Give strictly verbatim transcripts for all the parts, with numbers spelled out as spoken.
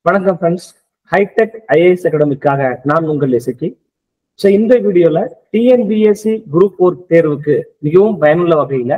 வணக்கம் friends. Hitech IAS அகாடமிக்காக நான் உங்கள் இசக்கி. ஸோ இந்த வீடியோல டிஎன்பிஎஸ்சி குரூப் ஃபோர் தேர்வுக்கு மிகவும் பயனுள்ள வகையில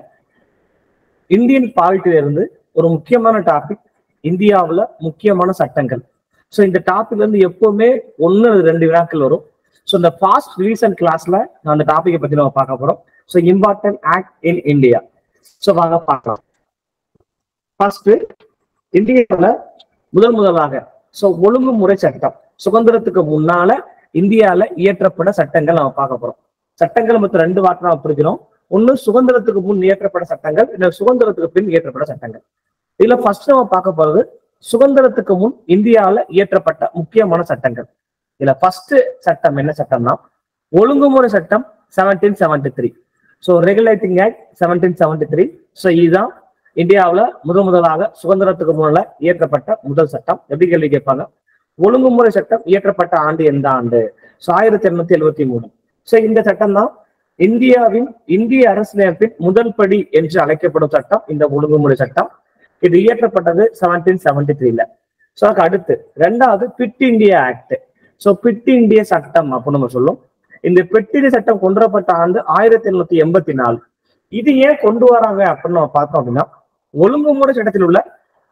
இந்தியன் பாலிட்டில இருந்து ஒரு முக்கியமான டாபிக், இந்தியாவில் முக்கியமான சட்டங்கள். ஸோ இந்த டாபிக்ல இருந்து எப்பவுமே ஒன்று ரெண்டு வினாக்கள் வரும். ஸோ இந்த ஃபாஸ்ட் ரீசன்ட் கிளாஸ்ல நான் அந்த டாபிக்கை பத்தி நம்ம பார்க்க போறோம். So important act in India. So வாங்க பார்க்கலாம். ஃபர்ஸ்ட், இந்தியாவில் முதல் முதலாக சோ ஒழுங்குமுறை சட்டம் சுதந்திரத்துக்கு முன்னால இந்தியால இயற்றப்பட்ட சட்டங்கள் நம்ம பார்க்க போறோம். சட்டங்கள் மொத்தம் ரெண்டு வார்த்தை நம்ம பிரிக்கிறோம். ஒண்ணு சுதந்திரத்துக்கு முன் இயற்றப்பட்ட சட்டங்கள், இல்ல சுதந்திரத்துக்கு பின் இயற்றப்பட்ட சட்டங்கள். இதுல ஃபர்ஸ்ட் நம்ம பார்க்க போறது சுதந்திரத்துக்கு முன் இந்தியாவில இயற்றப்பட்ட முக்கியமான சட்டங்கள். இதுல ஃபர்ஸ்ட் சட்டம் என்ன சட்டம்னா ஒழுங்குமுறை சட்டம் seventeen seventy three. So regulating act seventeen seventy three. So இதுதான் இந்தியாவில் முதல் முதலாக சுதந்திரத்துக்கு முன்னால இயற்றப்பட்ட முதல் சட்டம். எப்படி கேள்வி கேட்பாங்க, ஒழுங்குமுறை சட்டம் இயற்றப்பட்ட ஆண்டு எந்த ஆண்டு? ஸோ ஆயிரத்தி எண்ணூத்தி எழுபத்தி மூணு. ஸோ இந்த சட்டம் தான் இந்தியாவின் இந்திய அரசியலமைப்பின் முதல் படி என்று அழைக்கப்படும் சட்டம் இந்த ஒழுங்குமுறை சட்டம். இது இயற்றப்பட்டது செவன்டீன் செவன்டி த்ரீல. ஸோ அதுக்கு அடுத்து ரெண்டாவது Pitt India act. So Pitt இந்திய சட்டம் அப்படின்னு நம்ம சொல்லும். இந்த பிட் இந்திய சட்டம் கொண்டு வரப்பட்ட ஆண்டு ஆயிரத்தி எண்ணூத்தி எண்பத்தி நாலு. இது ஏன் கொண்டு வராங்க அப்படின்னு நம்ம பார்த்தோம் அப்படின்னா, ஒழுங்குமுறை சட்டத்தில் உள்ள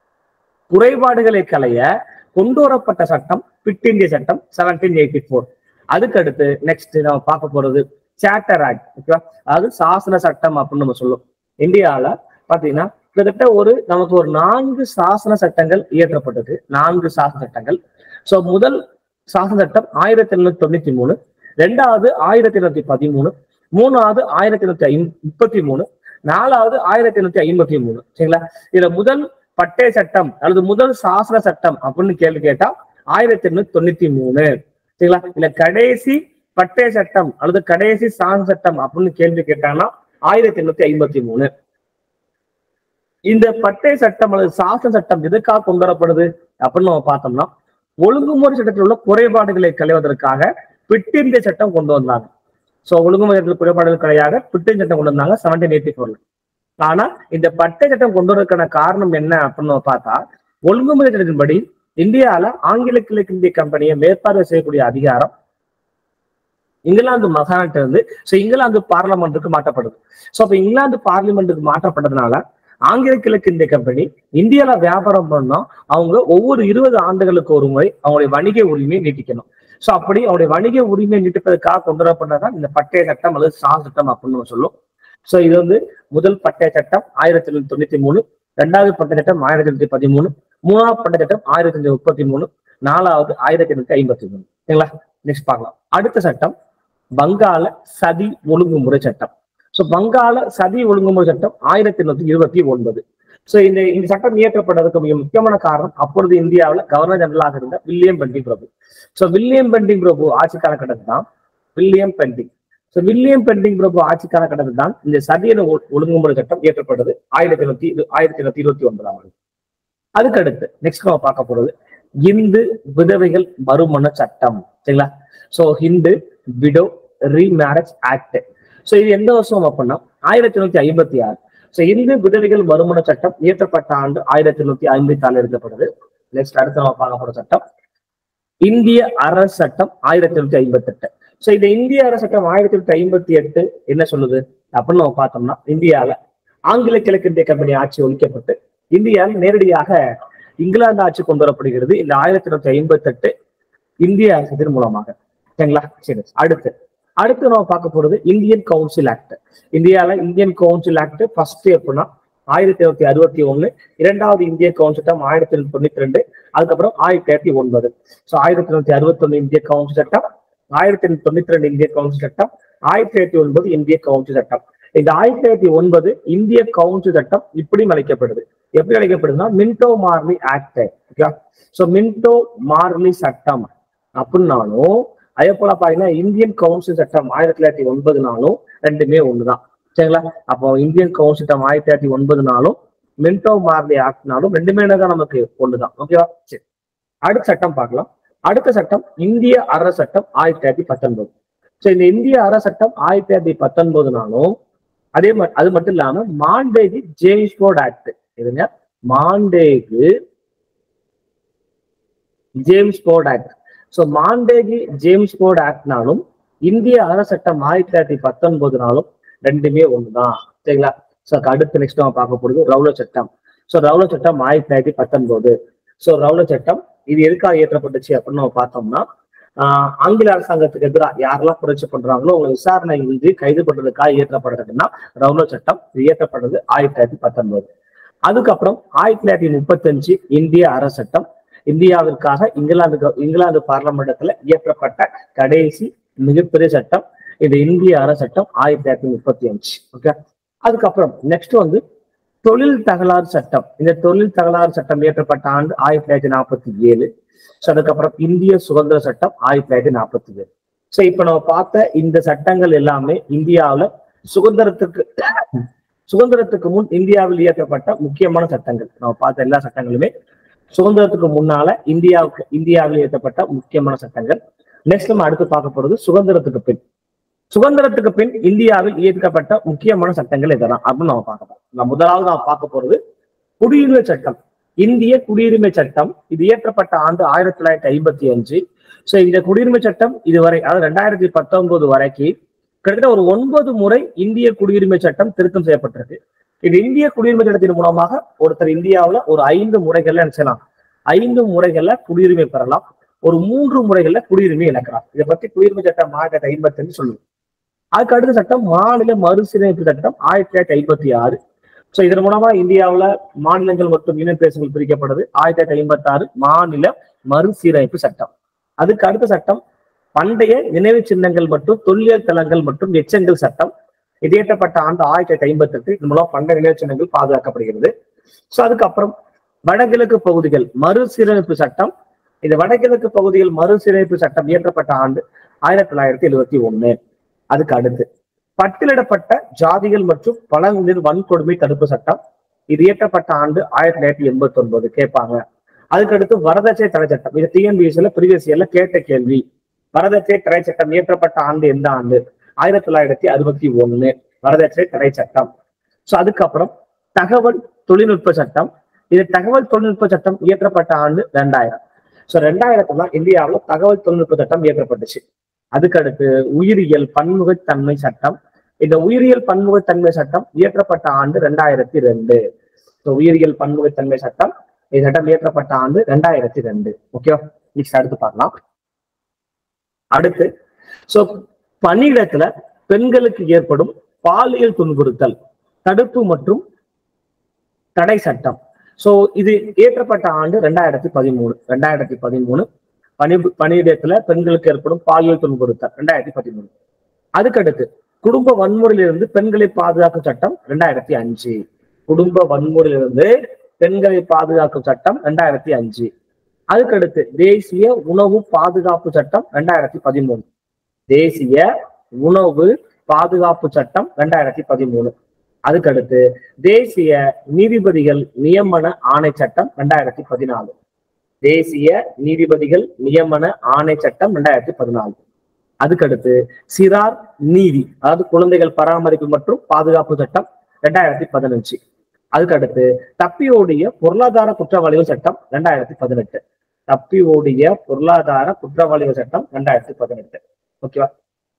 குறைபாடுகளை களைய கொண்டு வரப்பட்ட சட்டம் பிட் இந்திய சட்டம் செவன்டீன் எயிட்டி ஃபோர். அதுக்கு அடுத்து நெக்ஸ்ட் நம்ம பார்க்க போறது சார்ட்டர் ஆக்ட். ஓகேவா, அதாவது சாசன சட்டம் அப்படின்னு நம்ம சொல்லுவோம். இந்தியாவில பாத்தீங்கன்னா கிட்டத்தட்ட ஒரு நமக்கு ஒரு நான்கு சாசன சட்டங்கள் இயற்றப்பட்டது. நான்கு சாசன சட்டங்கள். ஸோ முதல் சாசன சட்டம் ஆயிரத்தி எண்ணூத்தி தொண்ணூத்தி மூணு, ரெண்டாவது ஆயிரத்தி எண்ணூத்தி பதிமூணு, மூணாவது ஆயிரத்தி எண்ணூத்தி ஐ முப்பத்தி மூணு, நாலாவது ஆயிரத்தி எண்ணூத்தி ஐம்பத்தி மூணு. சரிங்களா, இதுல முதல் பட்டய சட்டம் அல்லது முதல் சாசன சட்டம் அப்படின்னு கேள்வி கேட்டா ஆயிரத்தி எண்ணூத்தி தொண்ணூத்தி மூணு. சரிங்களா, இல்ல கடைசி பட்டய சட்டம் அல்லது கடைசி சாசன சட்டம் அப்படின்னு கேள்வி கேட்டாங்கன்னா ஆயிரத்தி எண்ணூத்தி ஐம்பத்தி மூணு. இந்த பட்டய சட்டம் அல்லது சாசன சட்டம் எதுக்காக கொண்டு வரப்படுது அப்படின்னு நம்ம பார்த்தோம்னா, ஒழுங்குமுறை சட்டத்தில் உள்ள குறைபாடுகளை களைவதற்காக பிட் இந்திய சட்டம் கொண்டு வந்தாங்க. சோ ஒழுங்குமுறை குறைபாடுகள் கிடையாது, பிட் இந்திய சட்டம் கொண்டு வந்தாங்க செவன்டீன் எயிட்டி ஃபோர்ல. ஆனா இந்த பட்டய சட்டம் கொண்டு வரதுக்கான காரணம் என்ன அப்படின்னு பார்த்தா, ஒழுங்குமுறை சட்டத்தின்படி இந்தியாவில ஆங்கில கிழக்கிந்திய கம்பெனியை மேற்பார்வை செய்யக்கூடிய அதிகாரம் இங்கிலாந்து மாகாணத்துல இருந்து சோ இங்கிலாந்து பார்லிமெண்ட்டுக்கு மாற்றப்படுது. சோ அப்ப இங்கிலாந்து பார்லிமெண்ட்டுக்கு மாற்றப்பட்டதுனால ஆங்கில கிழக்கிந்திய கம்பெனி இந்தியாவில வியாபாரம் பண்ணா அவங்க ஒவ்வொரு இருபது ஆண்டுகளுக்கு ஒரு முறை அவங்களுடைய வணிக உரிமையை நீட்டிக்கணும். சோ அப்படி அவருடைய வணிக உரிமையை நீட்டிப்பதற்காக கொண்டு வரப்பட்டதான் இந்த பட்டய சட்டம் அல்லது சாசன சட்டம் அப்படின்னு சொல்லும். சோ இது வந்து முதல் பட்டய சட்டம் ஆயிரத்தி எண்ணூத்தி தொண்ணூத்தி மூணு, ரெண்டாவது பட்டய சட்டம் ஆயிரத்தி எண்ணூத்தி பதிமூணு, மூணாவது பட்டய சட்டம் ஆயிரத்தி எண்ணூத்தி முப்பத்தி மூணு, நாலாவது ஆயிரத்தி எண்ணூத்தி ஐம்பத்தி மூணு. சரிங்களா, நெக்ஸ்ட் பார்க்கலாம். அடுத்த சட்டம் வங்காள சதி ஒழுங்குமுறை சட்டம். சோ வங்காள சதி ஒழுங்குமுறை சட்டம் ஆயிரத்தி எண்ணூத்தி இருபத்தி ஒன்பது. சோ இந்த இந்த சட்டம் இயற்றப்பட்டதுக்கு மிக முக்கியமான காரணம் அப்பொழுது இந்தியாவில் கவர்னர் ஜெனரலாக இருந்த வில்லியம் பெண்டிங் பிரபு. சோ வில்லியம் பெண்டிங் பிரபு ஆட்சி காலகட்டத்தில் தான் William Bentinck so William Bentinck பிரபு ஆட்சி காலகட்டத்தில் தான் இந்த சதிய ஒழுங்குமுறை சட்டம் இயற்றப்பட்டது ஆயிரத்தி எண்ணூத்தி ஆயிரத்தி எண்ணூத்தி இருபத்தி ஒன்பதாம் ஆண்டு. அதுக்கு அடுத்து நெக்ஸ்ட் நம்ம பார்க்க போறது இந்து விதவைகள் மறுமண சட்டம். சரிங்களா, so Hindu widow remarriage act. So இது எந்த வருஷம் அப்படின்னா ஆயிரத்தி எண்ணூத்தி ஐம்பத்தி ஆறு. சோ இந்து விதவைகள் மறுமண சட்டம் இயற்றப்பட்ட ஆண்டு ஆயிரத்தி எண்ணூத்தி ஐம்பத்தி ஆறு எடுக்கப்படுது. நெக்ஸ்ட் அடுத்து நம்ம பார்க்க போற சட்டம் இந்திய அரசு சட்டம் ஆயிரத்தி எண்ணூத்தி ஐம்பத்தி எட்டு. சோ இந்த இந்திய அரசு சட்டம் ஆயிரத்தி எண்ணூத்தி ஐம்பத்தி எட்டு என்ன சொல்லுது அப்படின்னு நம்ம பார்த்தோம்னா, இந்தியாவில ஆங்கில கிழக்கிந்திய கம்பெனி ஆட்சி ஒழிக்கப்பட்டு இந்தியாவில் நேரடியாக இங்கிலாந்து ஆட்சி கொண்டு வரப்படுகிறது இந்த ஆயிரத்தி எண்ணூத்தி ஐம்பத்தி எட்டு இந்திய அரசத்தின் மூலமாக. சரிங்களா, சரி. அடுத்து அடுத்து நம்ம பார்க்க போறது இந்தியன் கவுன்சில் ஆக்ட். இந்தியாவில இந்தியன் கவுன்சில் ஆக்ட் ஃபர்ஸ்ட் எப்படின்னா ஆயிரத்தி எண்ணூத்தி அறுபத்தி ஒண்ணு, இரண்டாவது இந்திய கவுன்சில் சட்டம் ஆயிரத்தி எண்ணூத்தி தொண்ணூத்தி ரெண்டு, அதுக்கப்புறம் ஆயிரத்தி எண்ணூத்தி ஒன்பது. ஸோ ஆயிரத்தி எண்ணூத்தி அறுபத்தி ஒண்ணு இந்திய கவுன்சில் சட்டம், ஆயிரத்தி எண்ணூத்தி தொண்ணூத்தி ரெண்டு இந்திய கவுன்சில் சட்டம், ஆயிரத்தி எண்ணூத்தி ஒன்பது இந்திய கவுன்சில் சட்டம். இந்த ஆயிரத்தி எண்ணூத்தி ஒன்பது இந்திய கவுன்சில் சட்டம் இப்படி அழைக்கப்படுது. எப்படி அழைக்கப்படுதுன்னா Minto Morley act. Okay, so Minto Morley சட்டம் அப்படின்னாலும் அதே போல பாத்தீங்கன்னா இந்தியன் கவுன்சில் சட்டம் ஆயிரத்தி தொள்ளாயிரத்தி ஒன்பது நாளும் ரெண்டுமே ஒண்ணுதான். சரிங்களா, அப்போ இந்தியன் கவுன்சில் சட்டம் ஆயிரத்தி தொள்ளாயிரத்தி ஒன்பது நாளும் மின்டோ மார்லி ஆக்ட்னாலும் ரெண்டுமே தான் நமக்கு ஒண்ணுதான். ஓகேவா, சரி. அடுத்த சட்டம் பார்க்கலாம். அடுத்த சட்டம் இந்திய அரசு சட்டம் ஆயிரத்தி தொள்ளாயிரத்தி பத்தொன்பது. சோ இந்த இந்திய அரசு சட்டம் ஆயிரத்தி தொள்ளாயிரத்தி பத்தொன்பது நாளும் அதே மாதிரி அது மட்டும் இல்லாம மாண்டேஜி ஜேம்ஸ் போர்ட் ஆக்ட். இதுங்க Montagu Chelmsford act. So Montagu Chelmsford ஆக்ட்னாலும் இந்திய அரசு சட்டம் ஆயிரத்தி தொள்ளாயிரத்தி பத்தொன்பதுனாலும் ரெண்டுமே ஒண்ணுதான். சரிங்களா? ஸோ அடுத்து நெக்ஸ்ட் நம்ம பார்க்க போறது ரவுலட் சட்டம். ஸோ ரவுலட் சட்டம் ஆயிரத்தி தொள்ளாயிரத்தி பத்தொன்பது. ஸோ ரவுலட் சட்டம் இது எதுக்காக ஏற்றப்பட்டுச்சு அப்படின்னு நம்ம பார்த்தோம்னா, ஆஹ் ஆங்கில அரசாங்கத்துக்கு எதிராக யாரெல்லாம் புரட்சி பண்றாங்களோ அவங்க விசாரணை இன்றி கைது பண்றதுக்காக ஏற்றப்படுறதுன்னா ரவுலட் சட்டம் இது ஏற்றப்படுறது ஆயிரத்தி தொள்ளாயிரத்தி பத்தொன்பது. அதுக்கப்புறம் ஆயிரத்தி தொள்ளாயிரத்தி முப்பத்தி அஞ்சு இந்திய அரசு சட்டம் இந்தியாவிற்காக இங்கிலாந்து இங்கிலாந்து பார்லமெண்டத்துல இயற்றப்பட்ட கடைசி மிகப்பெரிய சட்டம் இந்த இந்திய அரசு சட்டம் ஆயிரத்தி தொள்ளாயிரத்தி முப்பத்தி அஞ்சு. ஓகே. அதுக்கப்புறம் நெக்ஸ்ட் வந்து தொழில் தகராறு சட்டம். இந்த தொழில் தகராறு சட்டம் இயற்றப்பட்ட ஆண்டு ஆயிரத்தி தொள்ளாயிரத்தி நாற்பத்தி ஏழு. ஸோ அதுக்கப்புறம் இந்திய சுதந்திர சட்டம் ஆயிரத்தி தொள்ளாயிரத்தி நாற்பத்தி ஏழு. ஸோ இப்ப நம்ம பார்த்த இந்த சட்டங்கள் எல்லாமே இந்தியாவில சுதந்திரத்துக்கு சுதந்திரத்துக்கு முன் இந்தியாவில் இயற்றப்பட்ட முக்கியமான சட்டங்கள். நம்ம பார்த்த எல்லா சட்டங்களுமே சுதந்திரத்துக்கு முன்னால இந்தியாவுக்கு இந்தியாவில் இயற்றப்பட்ட முக்கியமான சட்டங்கள். நெக்ஸ்ட் நம்ம அடுத்து பார்க்க போறது சுதந்திரத்துக்கு பின். சுதந்திரத்துக்கு பின் இந்தியாவில் இயற்றப்பட்ட முக்கியமான சட்டங்கள் இதெல்லாம் அப்படின்னு நம்ம பார்க்கலாம். நான் முதலாவது நான் பார்க்க போறது குடியுரிமை சட்டம். இந்திய குடியுரிமை சட்டம் இது இயற்றப்பட்ட ஆண்டு ஆயிரத்தி தொள்ளாயிரத்தி ஐம்பத்தி அஞ்சு. ஸோ இந்த குடியுரிமை சட்டம் இதுவரை அதாவது ரெண்டாயிரத்தி பத்தொன்பது வரைக்கும் கிட்டத்தட்ட ஒரு ஒன்பது முறை இந்திய குடியுரிமை சட்டம் திருத்தம் செய்யப்பட்டிருக்கு. இது இந்திய குடியுரிமை சட்டத்தின் மூலமாக ஒருத்தர் இந்தியாவில் ஒரு ஐந்து முறைகள்ல என்ன செய்யலாம், ஐந்து முறைகள்ல குடியுரிமை பெறலாம், ஒரு மூன்று முறைகள்ல குடியுரிமை இழக்கலாம். இதை பத்தி குடியுரிமை சட்டம் ஆயிரத்தி தொள்ளாயிரத்தி ஐம்பத்தி அஞ்சு சொல்லுவோம். அதுக்கு அடுத்த சட்டம் மாநில மறுசீரமைப்பு சட்டம் ஆயிரத்தி தொள்ளாயிரத்தி ஐம்பத்தி ஆறு. ஸோ இதன் மூலமா இந்தியாவில மாநிலங்கள் மற்றும் யூனியன் பிரதேசங்கள் பிரிக்கப்படுது. ஆயிரத்தி தொள்ளாயிரத்தி ஐம்பத்தி ஆறு மாநில மறுசீரமைப்பு சட்டம். அதுக்கு அடுத்த சட்டம் பண்டைய நினைவு சின்னங்கள் மற்றும் தொல்லியல் தலங்கள் மற்றும் எச்சங்கள் சட்டம். இது இயற்றப்பட்ட ஆண்டு ஆயிரத்தி தொள்ளாயிரத்தி ஐம்பத்தி எட்டு. இது மூலம் பண்டைய நினைவு சின்னங்கள் பாதுகாக்கப்படுகிறது. ஸோ அதுக்கப்புறம் வடகிழக்கு பகுதிகள் மறுசீரமைப்பு சட்டம். இது வடகிழக்கு பகுதிகள் மறுசீரமைப்பு சட்டம் இயற்றப்பட்ட ஆண்டு ஆயிரத்தி தொள்ளாயிரத்தி எழுபத்தி ஒண்ணு. அதுக்கு அடுத்து பட்டியலிடப்பட்ட ஜாதிகள் மற்றும் பழங்குடியினர் வன்கொடுமை தடுப்பு சட்டம். இது இயற்றப்பட்ட ஆண்டு ஆயிரத்தி தொள்ளாயிரத்தி எண்பத்தி ஒன்பது கேட்பாங்க. அதுக்கடுத்து வரதட்சணை தடை சட்டம். இது டிஎன்பிஎஸ்சில ப்ரீவியஸ் இயர்ல கேட்ட கேள்வி. வரதட்சணை தடை சட்டம் இயற்றப்பட்ட ஆண்டு எந்த ஆண்டு? ஆயிரத்தி தொள்ளாயிரத்தி அறுபத்தி ஒண்ணு வரதட்சணை தடை சட்டம். ஸோ அதுக்கப்புறம் தகவல் தொழில்நுட்ப சட்டம். இது தகவல் தொழில்நுட்ப சட்டம் இயற்றப்பட்ட ஆண்டு ரெண்டாயிரம். ஸோ ரெண்டாயிரத்துல இந்தியாவில் தகவல் தொழில்நுட்ப சட்டம் இயற்றப்பட்டுச்சு. அதுக்கடுத்து உயிரியல் பன்முகத்தன்மை சட்டம். இந்த உயிரியல் பன்முகத்தன்மை சட்டம் இயற்றப்பட்ட ஆண்டு ரெண்டாயிரத்தி ரெண்டு. ஸோ உயிரியல் பன்முகத்தன்மை சட்டம் இந்த சட்டம் இயற்றப்பட்ட ஆண்டு ரெண்டாயிரத்தி ரெண்டு. ஓகேவா? நெக்ஸ்ட் அடுத்து பார்க்கலாம். அடுத்து சோ பணியிடத்துல பெண்களுக்கு ஏற்படும் பாலியல் துன்புறுத்தல் தடுப்பு மற்றும் தடை சட்டம். சோ இது இயற்றப்பட்ட ஆண்டு ரெண்டாயிரத்தி பதிமூணு. ரெண்டாயிரத்தி பதிமூணு பணி பணியிடத்துல பெண்களுக்கு ஏற்படும் பாலியல் துன்புறுத்தல் ரெண்டாயிரத்தி பதிமூணு. அதுக்கடுத்து குடும்ப வன்முறையிலிருந்து பெண்களை பாதுகாக்கும் சட்டம் ரெண்டாயிரத்தி அஞ்சு. குடும்ப வன்முறையிலிருந்து பெண்களை பாதுகாக்கும் சட்டம் ரெண்டாயிரத்தி அஞ்சு. அதுக்கடுத்து தேசிய உணவு பாதுகாப்பு சட்டம் ரெண்டாயிரத்தி பதிமூணு. தேசிய உணவு பாதுகாப்பு சட்டம் ரெண்டாயிரத்தி பதிமூணு. அதுக்கடுத்து தேசிய நீதிபதிகள் நியமன ஆணை சட்டம் ரெண்டாயிரத்தி பதினாலு. தேசிய நீதிபதிகள் நியமன ஆணை சட்டம் ரெண்டாயிரத்தி பதினாலு. அதுக்கடுத்து சிறார் நீதி அதாவது குழந்தைகள் பராமரிப்பு மற்றும் பாதுகாப்பு சட்டம் ரெண்டாயிரத்தி பதினஞ்சு. அதுக்கடுத்து தப்பி ஓடிய பொருளாதார குற்றவாளிகள் சட்டம் ரெண்டாயிரத்தி பதினெட்டு. தப்பி ஓடிய பொருளாதார குற்றவாளிகள் சட்டம் ரெண்டாயிரத்தி பதினெட்டு. ஓகேவா?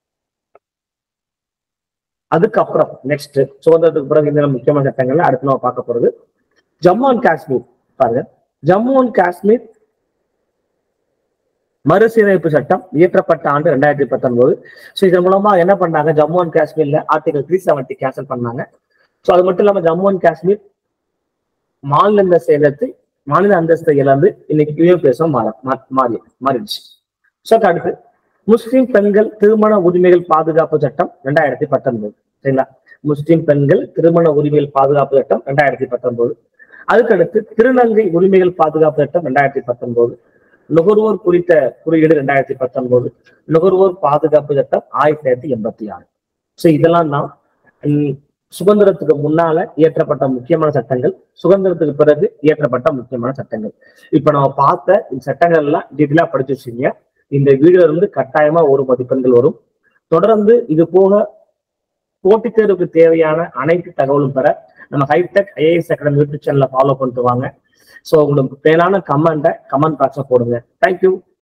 அதுக்கப்புறம் நெக்ஸ்ட் சுதந்திரத்துக்கு பிறகு இந்த முக்கியமான சட்டங்கள்ல அடுத்து நம்ம பார்க்க போறது ஜம்மு அண்ட் காஷ்மீர். பாருங்க, ஜம்மு அண்ட் காஷ்மீர் மறுசீரமைப்பு சட்டம் இயற்றப்பட்ட ஆண்டு ரெண்டாயிரத்தி பத்தொன்பது. ஸோ இதன் மூலமா என்ன பண்ணாங்க, ஜம்மு அண்ட் காஷ்மீர்ல ஆர்டிகல் த்ரீ செவன்டி கேன்சல் பண்ணாங்க. ஸோ அது மட்டும் இல்லாம ஜம்மு அண்ட் காஷ்மீர் மாநில அந்தஸ்தை இழந்து மாநில அந்தஸ்தை இழந்து இன்னைக்கு யூனியன் பிரதேசம் மாறி மாறிடுச்சு. ஸோ அடுத்து முஸ்லிம் பெண்கள் திருமண உரிமைகள் பாதுகாப்பு சட்டம் ரெண்டாயிரத்தி பத்தொன்பது. சரிங்களா? முஸ்லிம் பெண்கள் திருமண உரிமைகள் பாதுகாப்பு சட்டம் ரெண்டாயிரத்தி பத்தொன்பது. அதுக்கடுத்து திருநங்கை உரிமைகள் பாதுகாப்பு சட்டம் ரெண்டாயிரத்தி பத்தொன்பது. நுகர்வோர் குறித்த குறியீடு ரெண்டாயிரத்தி பத்தொன்பது. நுகர்வோர் பாதுகாப்பு சட்டம் ஆயிரத்தி தொள்ளாயிரத்தி எண்பத்தி ஆறு. ஸோ இதெல்லாம் தான் சுதந்திரத்துக்கு முன்னால இயற்றப்பட்ட முக்கியமான சட்டங்கள், சுதந்திரத்துக்கு பிறகு இயற்றப்பட்ட முக்கியமான சட்டங்கள். இப்ப நம்ம பார்த்த இந்த சட்டங்கள் எல்லாம் டீட்டெயிலா படிச்சு வச்சுங்க. இந்த வீடியோ இருந்து கட்டாயமா ஒரு மதிப்பெண்கள் வரும். தொடர்ந்து இது போக போட்டித் தேர்வுக்கு தேவையான அனைத்து தகவலும் பெற நம்ம ஹைடெக் ஐஏஎஸ் அகாடமி யூடியூப் சேனலை ஃபாலோ பண்ணிட்டு வாங்க. ஸோ உங்களுக்கு தேவையான கமெண்ட்டை கமெண்ட் பாக்ஸ்ல போடுங்க. தேங்க்யூ.